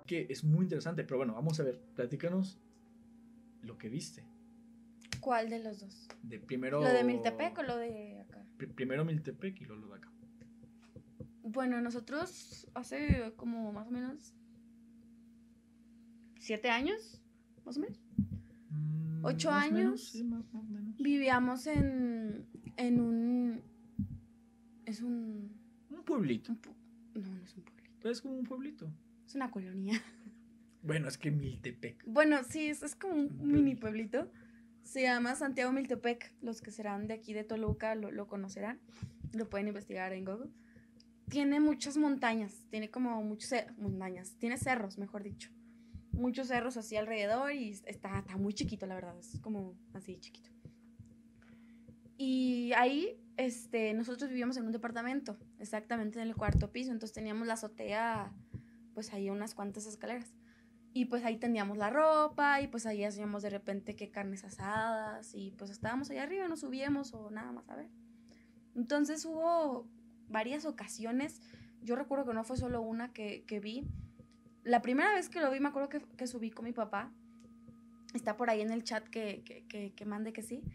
que es muy interesante. Pero bueno, vamos a ver, platícanos lo que viste. ¿Cuál de los dos? De primero... ¿Lo de Miltepec o lo de acá? Primero Miltepec y luego lo de acá. Bueno, nosotros hace como más o menos 7 años, más o menos. 8 más años. Menos, sí, más o menos. Vivíamos en un... Es un... Un pueblito. No, no es un pueblito. Es como un pueblito. Es una colonia. Bueno, es que Miltepec. Bueno, sí, es como un mini pueblito. Se llama Santiago Miltepec. Los que serán de aquí de Toluca lo conocerán. Lo pueden investigar en Google. Tiene muchas montañas. Tiene como muchas montañas. Tiene cerros, mejor dicho. Muchos cerros así alrededor y está muy chiquito, la verdad. Es como así chiquito. Y ahí nosotros vivíamos en un departamento, exactamente en el 4º piso. Entonces teníamos la azotea, pues ahí unas cuantas escaleras. Y pues ahí teníamos la ropa y pues ahí hacíamos de repente que carnes asadas y pues estábamos ahí arriba, no subíamos o nada más a ver. Entonces hubo varias ocasiones, yo recuerdo que no fue solo una que vi. La primera vez que lo vi me acuerdo que subí con mi papá, está por ahí en el chat que mande que sí.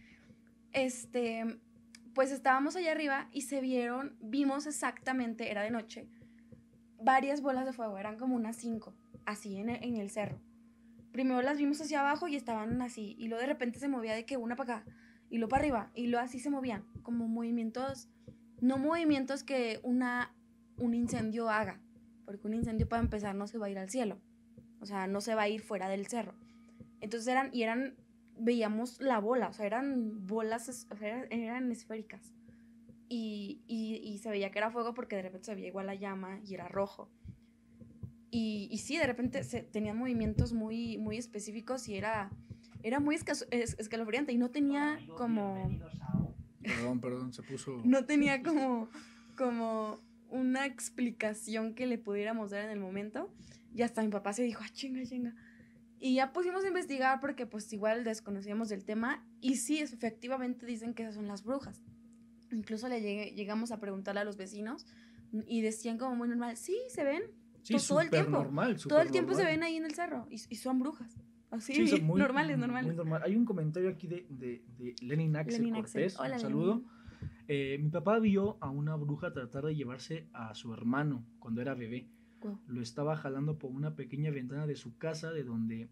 Pues estábamos allá arriba y vimos exactamente, era de noche, varias bolas de fuego, eran como unas 5, así en el cerro. Primero las vimos hacia abajo y estaban así, y luego de repente se movía de que una para acá, y luego para arriba, y luego así se movían, como movimientos, no movimientos que un incendio haga, porque un incendio para empezar no se va a ir al cielo, o sea, no se va a ir fuera del cerro. Entonces veíamos la bola, o sea, eran bolas, o sea, eran esféricas. Y se veía que era fuego porque de repente se veía igual la llama y era rojo. Y sí, de repente tenían movimientos muy, muy específicos y era muy escalofriante y no tenía como... Perdón, se puso... No tenía como una explicación que le pudiéramos dar en el momento. Y hasta mi papá se dijo, chinga. Y ya pusimos a investigar porque pues igual desconocíamos del tema. Y sí, efectivamente dicen que esas son las brujas. Incluso llegamos a preguntarle a los vecinos y decían como muy normal, sí, se ven. Sí, todo el tiempo. Normal, todo el tiempo normal. Se ven ahí en el cerro y son brujas. Así, sí, son normales. Muy normal. Hay un comentario aquí de Lenin Axel Cortés. Hola, un saludo. Mi papá vio a una bruja tratar de llevarse a su hermano cuando era bebé. Wow. Lo estaba jalando por una pequeña ventana de su casa de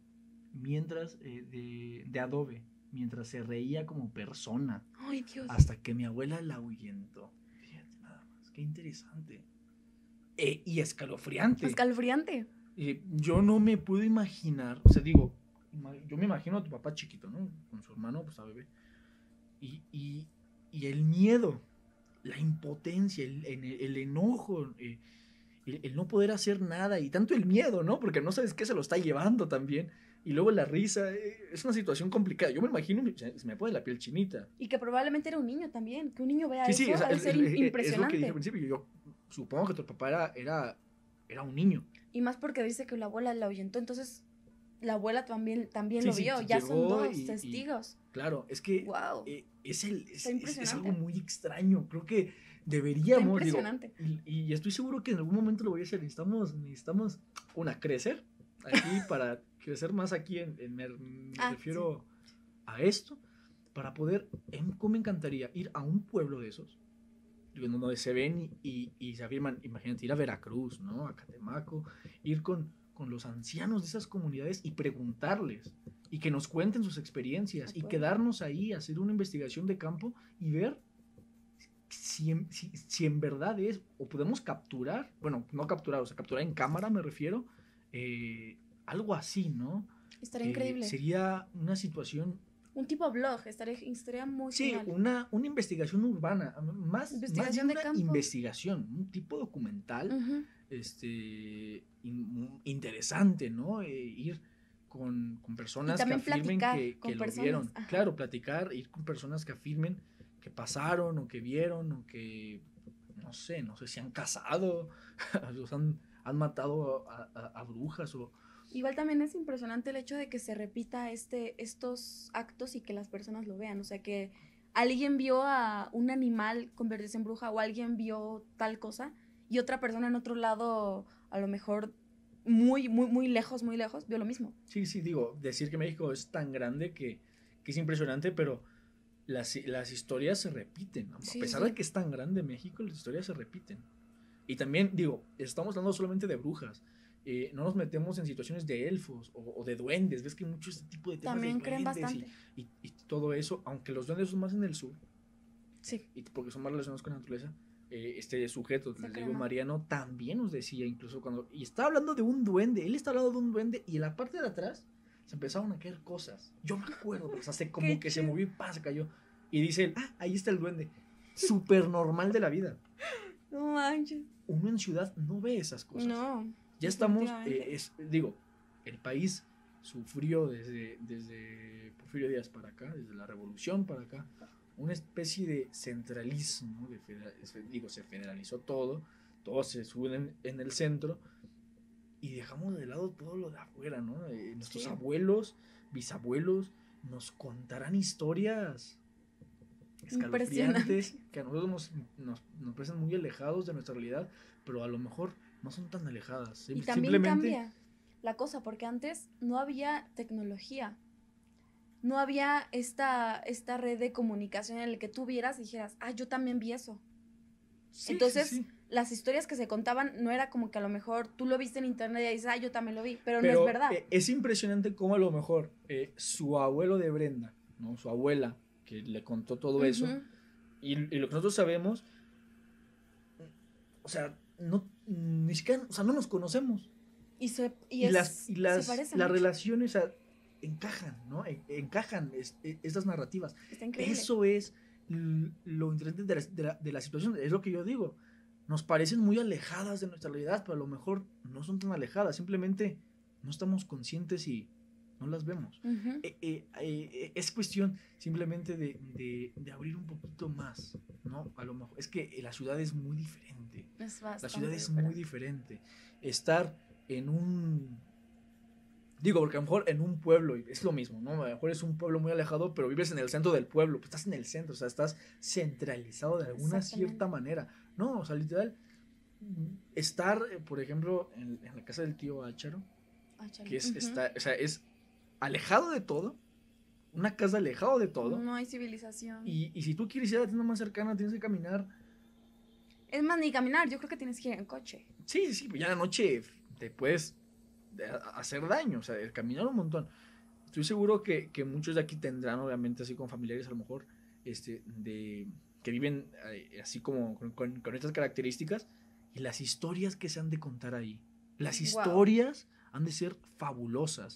adobe, mientras se reía como persona. Ay, Dios. Hasta que mi abuela la ahuyentó. Fíjate nada más, qué interesante. Y escalofriante. Yo no me puedo imaginar, o sea, digo, yo me imagino a tu papá chiquito, ¿no? Con su hermano, pues a bebé. Y el miedo, la impotencia, el enojo, el no poder hacer nada y tanto el miedo, ¿no? Porque no sabes qué se lo está llevando también. Y luego la risa, es una situación complicada. Yo me imagino, se me pone la piel chinita. Y que probablemente era un niño también, que un niño vea eso, ha de ser impresionante. Es lo que dije al principio, yo supongo que tu papá era un niño. Y más porque dice que la abuela la ahuyentó, entonces la abuela también lo vio, ya son 2 testigos. Claro, es que wow. es algo muy extraño, creo que deberíamos, y estoy seguro que en algún momento lo voy a hacer, necesitamos crecer aquí para crecer más aquí, me refiero a esto, para poder, me encantaría ir a un pueblo de esos, donde se ven y se afirman, imagínate, ir a Veracruz, ¿no? A Catemaco, ir con los ancianos de esas comunidades y preguntarles, y que nos cuenten sus experiencias, y quedarnos ahí, hacer una investigación de campo y ver si en verdad es, o podemos capturar, bueno, no capturar, o sea, capturar en cámara me refiero, algo así, ¿no? Estaría increíble. Sería una situación... Un tipo blog, estaría muy genial. Sí, una investigación urbana, más investigación de una campo. Investigación, un tipo documental, interesante, ¿no? Ir con personas que afirmen que lo vieron. Ajá. Claro, platicar, ir con personas que afirmen que pasaron o que vieron o que, no sé si han casado, los han matado a brujas o... Igual también es impresionante el hecho de que se repita estos actos y que las personas lo vean, o sea, que alguien vio a un animal convertirse en bruja o alguien vio tal cosa y otra persona en otro lado a lo mejor muy, muy, muy lejos, vio lo mismo. Sí, digo, decir que México es tan grande que es impresionante, pero las historias se repiten. A pesar de que es tan grande México, las historias se repiten. Y también, digo, estamos hablando solamente de brujas. No nos metemos en situaciones de elfos o de duendes. Ves que hay mucho este tipo de temas también de creen duendes bastante. Y todo eso, aunque los duendes son más en el sur. Sí. Y porque son más relacionados con la naturaleza. Este sujeto, les digo, Mariano, también nos decía, incluso cuando... Y estaba hablando de un duende. Él está hablando de un duende y en la parte de atrás se empezaron a caer cosas. Yo me acuerdo, o sea, como que se movió y se cayó. Y dice él, ahí está el duende. Súper normal de la vida. No manches. Uno en ciudad no ve esas cosas. No. Ya estamos, digo, el país sufrió desde Porfirio Díaz para acá, desde la revolución para acá, una especie de centralismo, se federalizó todo se sube en el centro y dejamos de lado todo lo de afuera, ¿no? Nuestros abuelos, bisabuelos nos contarán historias escalofriantes que a nosotros nos parecen muy alejados de nuestra realidad, pero a lo mejor no son tan alejadas. Y también cambia la cosa, porque antes no había tecnología, no había esta red de comunicación en la que tú vieras y dijeras, yo también vi eso. Sí, entonces, las historias que se contaban no era como que a lo mejor tú lo viste en internet y dices, yo también lo vi, pero no es verdad. Es impresionante cómo a lo mejor su abuelo de Brenda, ¿no? Su abuela, que le contó todo eso, y lo que nosotros sabemos, o sea, ni siquiera, o sea, no nos conocemos. Y las relaciones encajan, ¿no? Encajan estas narrativas. Está increíble. Eso es lo interesante de la situación, es lo que yo digo. Nos parecen muy alejadas de nuestra realidad, pero a lo mejor no son tan alejadas, simplemente no estamos conscientes y no las vemos. Es cuestión simplemente de abrir un poquito más, ¿no? A lo mejor es que la ciudad es muy diferente. La ciudad es muy diferente. Estar en un... Digo, porque a lo mejor en un pueblo es lo mismo, ¿no? A lo mejor es un pueblo muy alejado, pero vives en el centro del pueblo, pues estás en el centro, o sea, estás centralizado de alguna cierta manera. No, o sea, literal, estar, por ejemplo, en la casa del tío Ácharo, que es alejado de todo, una casa alejado de todo. No hay civilización. Y si tú quieres ir a la tienda más cercana, tienes que caminar. Es más, ni caminar, yo creo que tienes que ir en coche. Sí, pues ya en la noche te puedes hacer daño, o sea, caminar un montón. Estoy seguro que muchos de aquí tendrán, obviamente, así con familiares a lo mejor, que viven así como con estas características, y las historias que se han de contar ahí. Las historias han de ser fabulosas.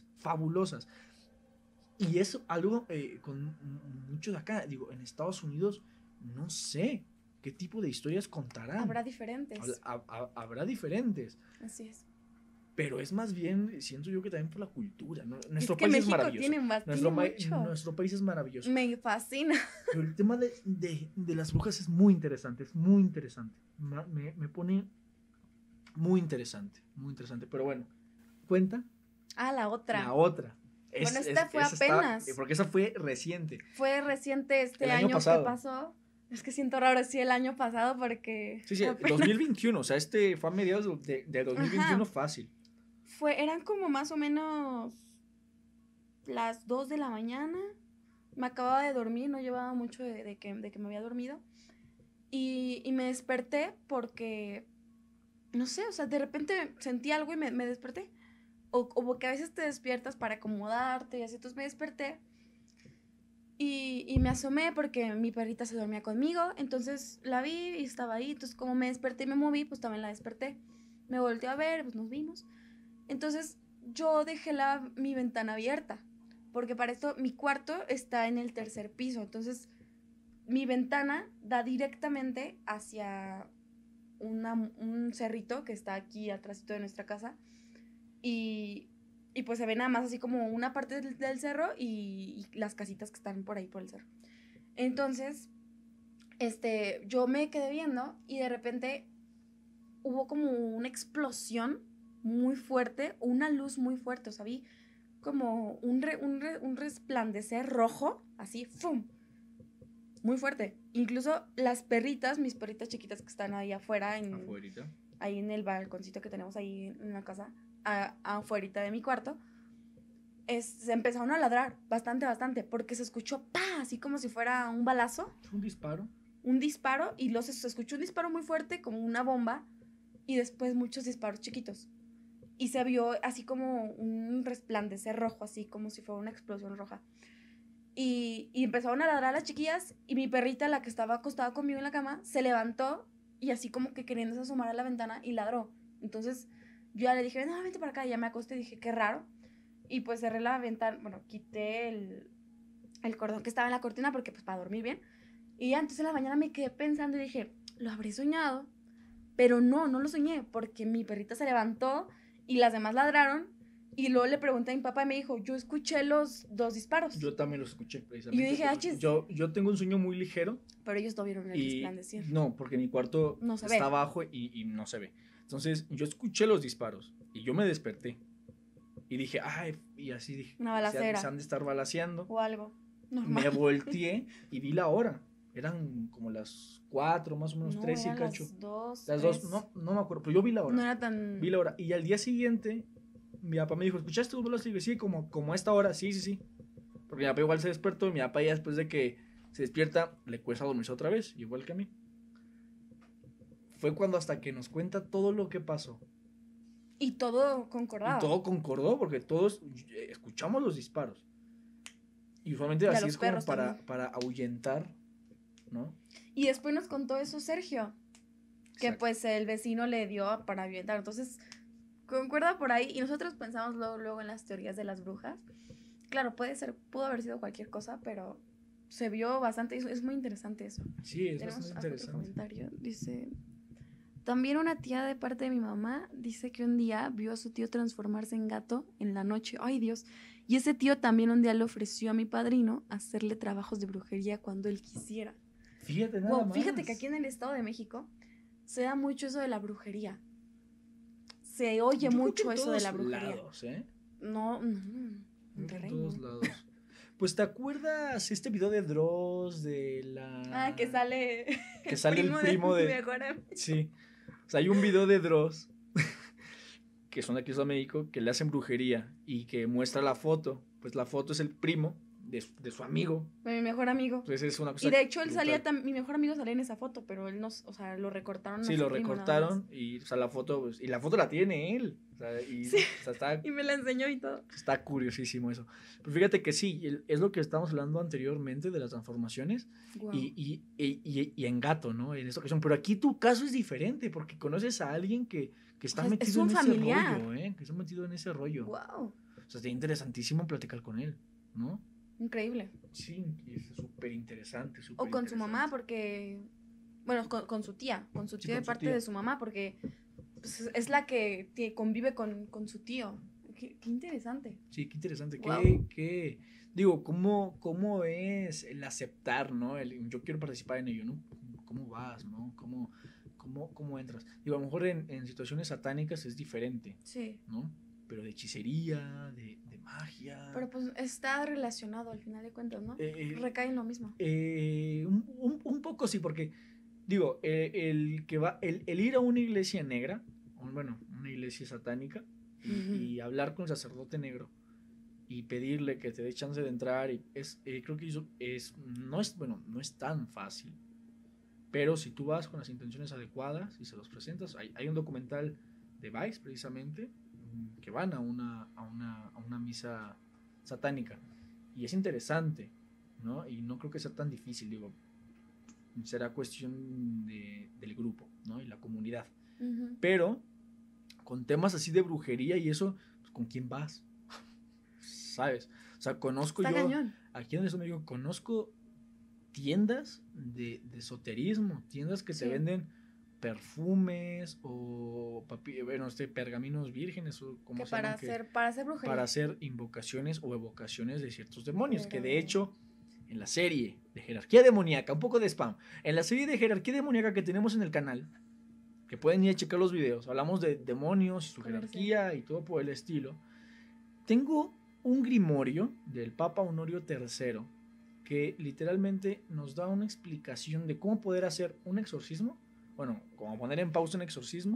Y es algo con muchos de acá, digo, en Estados Unidos, no sé qué tipo de historias contarán. Habrá diferentes. Habrá diferentes. Así es. Pero es más bien, siento yo que también por la cultura, ¿no? Nuestro país es maravilloso. Nuestro país es maravilloso. Me fascina. Pero el tema de las brujas es muy interesante, me pone muy interesante. Pero bueno, cuenta. La otra. Bueno, esta fue apenas. Porque esa fue reciente. Fue reciente este año que pasó. Es que siento raro decir el año pasado porque... Sí, 2021, o sea, fue a mediados de 2021 fácil. Eran como más o menos las 2 de la mañana. Me acababa de dormir, no llevaba mucho de que me había dormido. Y me desperté porque, no sé, o sea, de repente sentí algo y me desperté. O como que a veces te despiertas para acomodarte y así, entonces me desperté. Y me asomé porque mi perrita se dormía conmigo, entonces la vi y estaba ahí, entonces como me desperté y me moví, pues también la desperté. Me volteé a ver, pues nos vimos. Entonces yo dejé mi ventana abierta, porque para esto mi cuarto está en el 3er piso, entonces mi ventana da directamente hacia un cerrito que está aquí atrásito de nuestra casa y pues se ve nada más así como una parte del cerro y las casitas que están por ahí por el cerro. Entonces, yo me quedé viendo y de repente hubo como una explosión muy fuerte, una luz muy fuerte, o sea, vi como un resplandecer rojo, así, ¡fum! Muy fuerte. Incluso las perritas, mis perritas chiquitas que están ahí afuera, ahí en el balconcito que tenemos ahí en la casa, afuerita de mi cuarto, se empezaron a ladrar bastante, porque se escuchó ¡pah! Así como si fuera un balazo. ¿Un disparo? Un disparo, y luego se escuchó un disparo muy fuerte, como una bomba, y después muchos disparos chiquitos. Y se vio así como un resplandecer rojo, así como si fuera una explosión roja. Y empezaron a ladrar a las chiquillas, y mi perrita, la que estaba acostada conmigo en la cama, se levantó y así como que queriendo asomar a la ventana y ladró. Entonces yo ya le dije, no, vente para acá, y ya me acosté y dije, qué raro. Y pues cerré la ventana, bueno, quité el cordón que estaba en la cortina porque pues para dormir bien. Y ya entonces en la mañana me quedé pensando y dije, lo habré soñado, pero no lo soñé porque mi perrita se levantó y las demás ladraron. Y luego le pregunté a mi papá y me dijo, yo escuché los 2 disparos. Yo también los escuché, precisamente. Y yo dije, chis. Yo tengo un sueño muy ligero. Pero ellos no vieron el resplandecir. No, porque mi cuarto no se está ve. abajo y no se ve. Entonces, yo escuché los disparos y yo me desperté. Y dije, ay, y así dije, una balacera. Se han de estar balaceando. O algo. Normal. Me volteé y vi la hora. Eran como las 4, más o menos, 3 y cacho. Las 2, no me acuerdo, pero yo vi la hora. No era tan... Vi la hora. Y al día siguiente, mi papá me dijo, ¿escuchaste los balazos? Y dije, sí, como a esta hora, sí. Porque mi papá igual se despertó y mi papá ya después de que se despierta, le cuesta dormirse otra vez, igual que a mí. Fue cuando hasta que nos cuenta todo lo que pasó. Y todo concordaba. Y todo concordó porque todos escuchamos los disparos. Y usualmente así es como para ahuyentar, ¿no? Y después nos contó eso Sergio, que Exacto. pues el vecino le dio para ahuyentar. Entonces, concuerda por ahí. Y nosotros pensamos luego en las teorías de las brujas. Claro, pudo haber sido cualquier cosa, pero se vio bastante. Es muy interesante eso. Sí, es Tenemos bastante interesante. Otro comentario. Dice... También una tía de parte de mi mamá dice que un día vio a su tío transformarse en gato en la noche. ¡Ay, Dios! Y ese tío también un día le ofreció a mi padrino hacerle trabajos de brujería cuando él quisiera. Fíjate nada más. Fíjate que aquí en el Estado de México se da mucho eso de la brujería. Se oye mucho eso de la brujería. Lados, ¿eh? No, en todos lados. Pues, ¿te acuerdas este video de Dross de la... que sale... Que sale el primo de... mejor amigo. Sí. O sea, hay un video de Dross que son de aquí de México, que le hacen brujería y que muestra la foto. Pues la foto es el primo de su amigo. De mi mejor amigo. Entonces es una cosa. Y de hecho él salía, mi mejor amigo salía en esa foto, pero él no, o sea, lo recortaron. Sí, lo recortaron y, o sea, la foto, pues, y la foto la tiene él. O sea, y, sí. O sea, está, y me la enseñó y todo. Está curiosísimo eso. Pero fíjate que sí, es lo que estábamos hablando anteriormente de las transformaciones. Wow. Y en gato, ¿no? En esta ocasión. Pero aquí tu caso es diferente porque conoces a alguien que está metido en ese rollo, que está metido en ese rollo. Wow. O sea, está interesantísimo platicar con él, ¿no? Increíble. Sí, es súper interesante. O con su mamá, porque... Bueno, con su tía. Con su tía de parte de su mamá, porque pues, es la que convive con su tío. Qué interesante. Sí, qué interesante. Wow. Digo, ¿cómo es el aceptar, ¿no? Yo quiero participar en ello, ¿no? ¿Cómo vas, no? ¿Cómo entras? Digo, a lo mejor en situaciones satánicas es diferente. Sí. ¿No? Pero de hechicería, de magia. Pero pues está relacionado al final de cuentas, ¿no? Recae en lo mismo. Un poco sí, porque digo, el ir a una iglesia negra, bueno, una iglesia satánica, y hablar con el sacerdote negro y pedirle que te dé chance de entrar, creo que eso no es tan fácil. Pero si tú vas con las intenciones adecuadas y se los presentas, hay un documental de Vice precisamente, que van a una misa satánica y es interesante, ¿no? Y no creo que sea tan difícil, digo, será cuestión del grupo, ¿no? Y la comunidad. Pero con temas así de brujería y eso, pues, ¿con quién vas? ¿Sabes? O sea, conozco Está yo cañón. Aquí donde me digo, conozco tiendas de esoterismo, tiendas que te venden perfumes o pergaminos vírgenes o como que para hacer brujería, para hacer invocaciones o evocaciones de ciertos demonios. Que de hecho en la serie de Jerarquía Demoníaca, un poco de spam, en la serie de Jerarquía Demoníaca que tenemos en el canal, que pueden ir a checar los videos, hablamos de demonios y su jerarquía y todo por el estilo. Tengo un grimorio del Papa Honorio III que literalmente nos da una explicación de cómo poder hacer un exorcismo. Bueno, como poner en pausa un exorcismo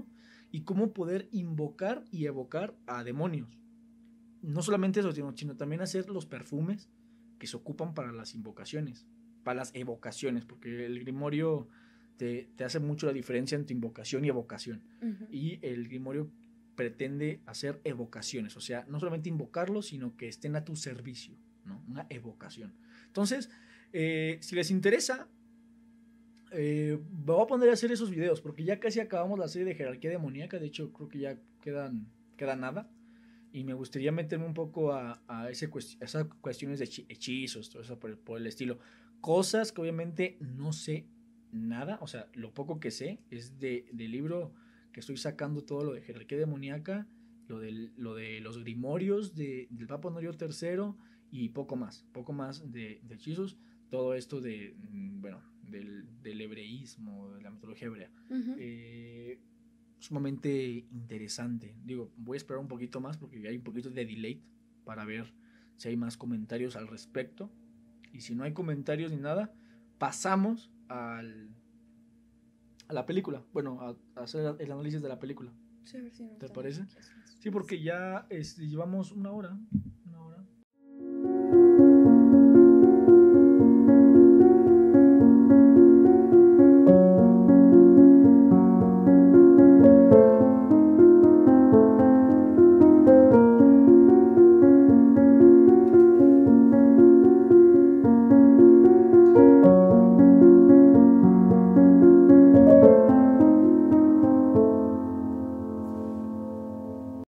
y cómo poder invocar y evocar a demonios. No solamente eso, sino también hacer los perfumes que se ocupan para las invocaciones, para las evocaciones, porque el grimorio te hace mucho la diferencia entre invocación y evocación. Y el grimorio pretende hacer evocaciones, o sea, no solamente invocarlos, sino que estén a tu servicio, ¿no? Una evocación. Entonces, si les interesa, me voy a poner a hacer esos videos, porque ya casi acabamos la serie de jerarquía demoníaca. De hecho, creo que ya queda nada. Y me gustaría meterme un poco a esas cuestiones de hechizos, todo eso por el estilo. Cosas que obviamente no sé nada, o sea, lo poco que sé es del libro que estoy sacando, todo lo de jerarquía demoníaca, lo de los grimorios del Papa Honorio III y poco más de hechizos, todo esto bueno, del hebreísmo, de la mitología hebrea. Sumamente interesante. Digo, voy a esperar un poquito más porque hay un poquito de delay para ver si hay más comentarios al respecto. Y si no hay comentarios ni nada, pasamos a la película. Bueno, a hacer el análisis de la película. Sí, a ver si no ¿Te parece? Sí, porque ya llevamos 1 hora.